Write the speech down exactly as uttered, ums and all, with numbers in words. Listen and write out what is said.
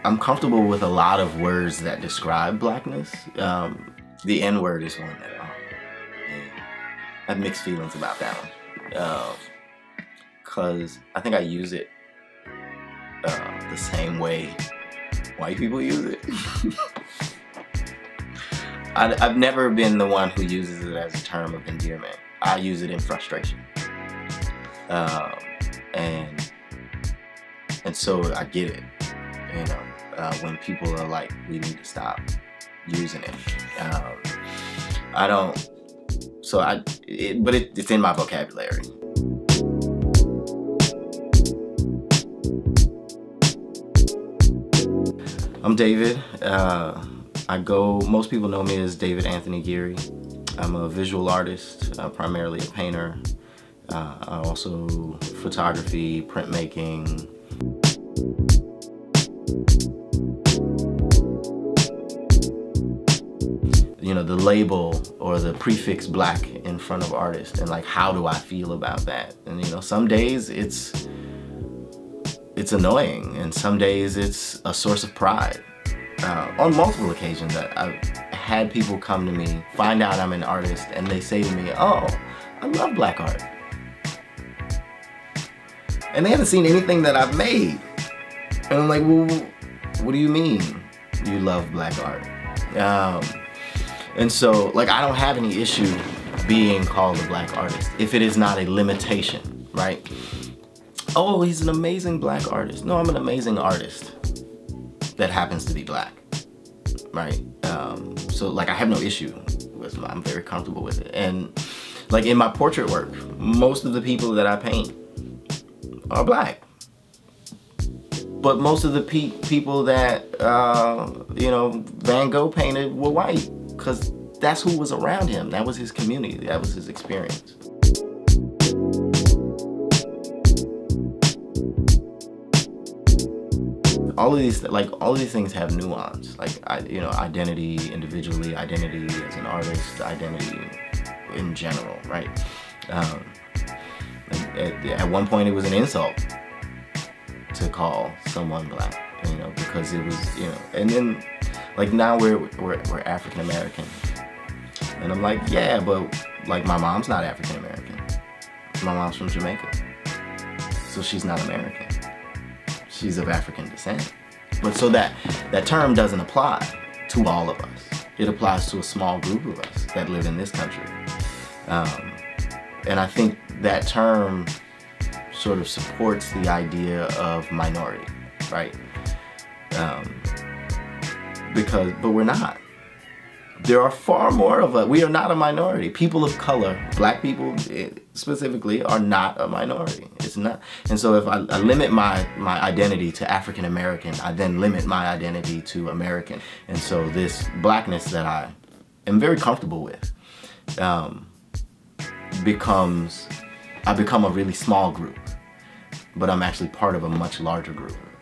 I'm comfortable with a lot of words that describe blackness. Um, the N word is one that oh, yeah, I have mixed feelings about that one. Because um, I think I use it uh, the same way white people use it. I, I've never been the one who uses it as a term of endearment. I use it in frustration. Um, and and so I get it, you know, uh, when people are like, we need to stop using it. Um, I don't, so I, it, but it, it's in my vocabulary. I'm David. Uh, I go, most people know me as David Anthony Geary. I'm a visual artist, uh, primarily a painter. Uh, I also photography, printmaking. You know, the label or the prefix black in front of artist, and like, how do I feel about that? And you know, some days it's it's annoying, and some days it's a source of pride. Uh, on multiple occasions, I, I've had people come to me, find out I'm an artist, and they say to me, "Oh, I love black art." And they haven't seen anything that I've made. And I'm like, well, what do you mean you love black art? Um, and so, like, I don't have any issue being called a black artist if it is not a limitation, right? Oh, he's an amazing black artist. No, I'm an amazing artist that happens to be black, right? Um, so, like, I have no issue with it. I'm very comfortable with it. And, like, in my portrait work, most of the people that I paint are black, but most of the pe people that uh, you know, Van Gogh painted were white, because that's who was around him. That was his community. That was his experience. All of these, like, all of these things have nuance. Like, I, you know, identity individually, identity as an artist, identity in general, right? Um, At, at one point, it was an insult to call someone black, you know, because it was, you know, and then, like, now we're, we're, we're African American. And I'm like, yeah, but, like, my mom's not African American. My mom's from Jamaica. So she's not American. She's of African descent. But so that, that term doesn't apply to all of us. It applies to a small group of us that live in this country. Um, and I think that term sort of supports the idea of minority, right? Um, because, but we're not. There are far more of us. We are not a minority. People of color, black people specifically, are not a minority. It's not. And so if I, I limit my, my identity to African American, I then limit my identity to American. And so this blackness that I am very comfortable with um, becomes, I become a really small group, but I'm actually part of a much larger group.